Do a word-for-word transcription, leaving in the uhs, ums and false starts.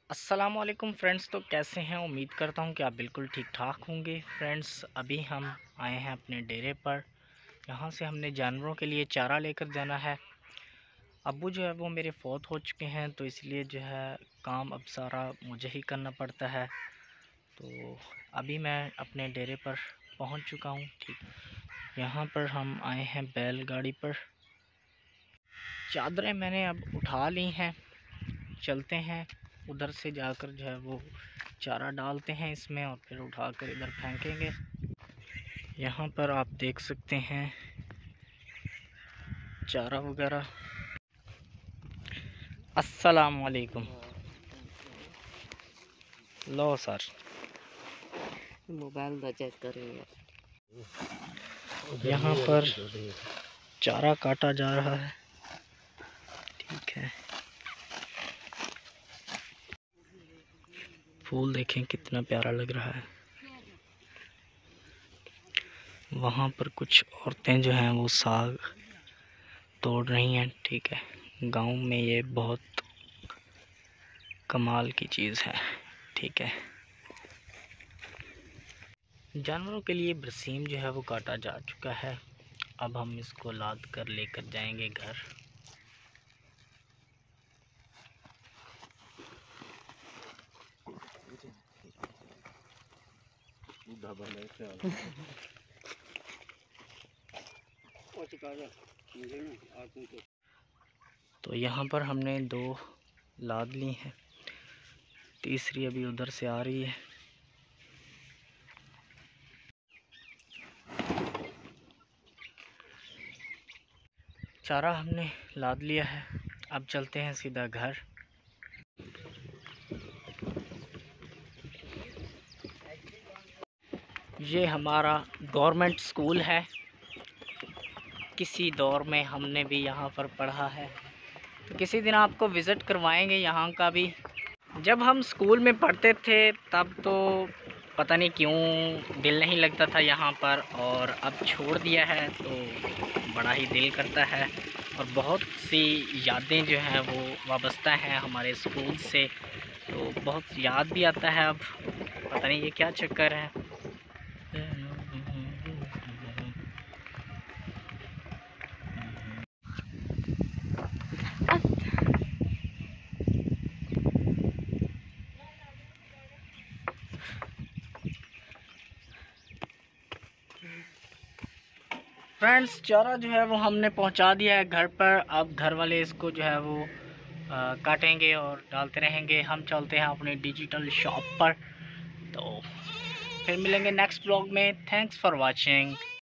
अस्सलामुअलैकुम फ्रेंड्स। तो कैसे हैं? उम्मीद करता हूं कि आप बिल्कुल ठीक ठाक होंगे। फ्रेंड्स, अभी हम आए हैं अपने डेरे पर। यहां से हमने जानवरों के लिए चारा लेकर जाना है। अब्बू जो है वो मेरे फौत हो चुके हैं, तो इसलिए जो है काम अब सारा मुझे ही करना पड़ता है। तो अभी मैं अपने डेरे पर पहुंच चुका हूं। ठीक, यहाँ पर हम आए हैं बैलगाड़ी पर। चादरें मैंने अब उठा ली हैं। चलते हैं उधर से जाकर जो है वो चारा डालते हैं इसमें और फिर उठाकर इधर फेंकेंगे। यहाँ पर आप देख सकते हैं चारा वगैरह। अस्सलाम वालेकुम। लो सर, मोबाइल दा चेक करेंगे। यहाँ पर चारा काटा जा रहा है। ठीक है, फूल देखें कितना प्यारा लग रहा है। वहाँ पर कुछ औरतें जो हैं वो साग तोड़ रही हैं। ठीक है, गांव में ये बहुत कमाल की चीज़ है। ठीक है, जानवरों के लिए बरसीम जो है वो काटा जा चुका है। अब हम इसको लाद कर लेकर जाएंगे घर। तो यहाँ पर हमने दो लाद ली हैं, तीसरी अभी उधर से आ रही है। चारा हमने लाद लिया है, अब चलते हैं सीधा घर। ये हमारा गवर्नमेंट स्कूल है। किसी दौर में हमने भी यहाँ पर पढ़ा है, तो किसी दिन आपको विज़िट करवाएंगे यहाँ का भी। जब हम स्कूल में पढ़ते थे तब तो पता नहीं क्यों दिल नहीं लगता था यहाँ पर, और अब छोड़ दिया है तो बड़ा ही दिल करता है। और बहुत सी यादें जो हैं वो वाबस्ता हैं हमारे स्कूल से, तो बहुत याद भी आता है। अब पता नहीं ये क्या चक्कर है। फ्रेंड्स, चारा जो है वो हमने पहुंचा दिया है घर पर। अब घर वाले इसको जो है वो आ, काटेंगे और डालते रहेंगे। हम चलते हैं अपनी डिजिटल शॉप पर। तो फिर मिलेंगे नेक्स्ट ब्लॉग में। Thanks for watching.